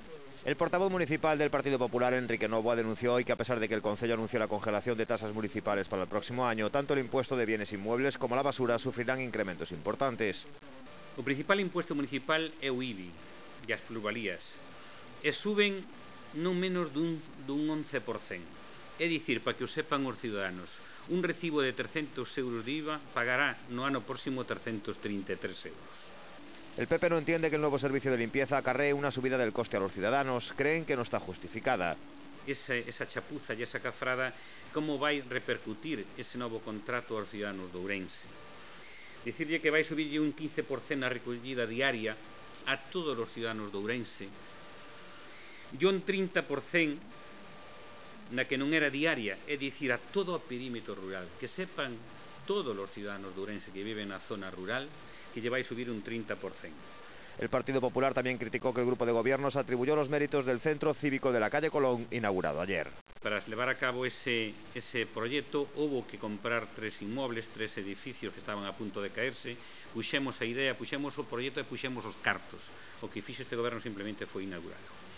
El portavoz municipal del Partido Popular, Enrique Novoa, denunció hoy que a pesar de que el Concello anunció la congelación de tasas municipales para el próximo año, tanto el impuesto de bienes inmuebles como la basura sufrirán incrementos importantes. O principal impuesto municipal é o IBI e as plusvalías, e suben non menos dun 11%. É dicir, para que o sepan os ciudadanos, un recibo de 300 euros de IVA pagará no ano próximo 333 euros. El PP no entiende que el nuevo servicio de limpieza acarree una subida del coste a los ciudadanos. Creen que no está justificada. Esa chapuza e esa cafrada, como vai repercutir ese novo contrato aos ciudadanos de Ourense? Dicirlle que vai subirlle un 15% na recollida diaria a todos os ciudadanos de Ourense e un 30% na que non era diaria, é dicir, a todo o perímetro rural. Que sepan todos os ciudadanos de Ourense que viven na zona rural que lle vai subir un 30%. El Partido Popular también criticó que el grupo de gobierno se atribuyó los méritos del centro cívico de la calle Colón, inaugurado ayer. Para levar a cabo ese proxecto, houve que comprar 3 inmobles, 3 edificios que estaban a punto de caerse. Puxemos a idea, puxemos o proxecto e puxemos os cartos. O que fixo este goberno simplemente foi inaugurarlo.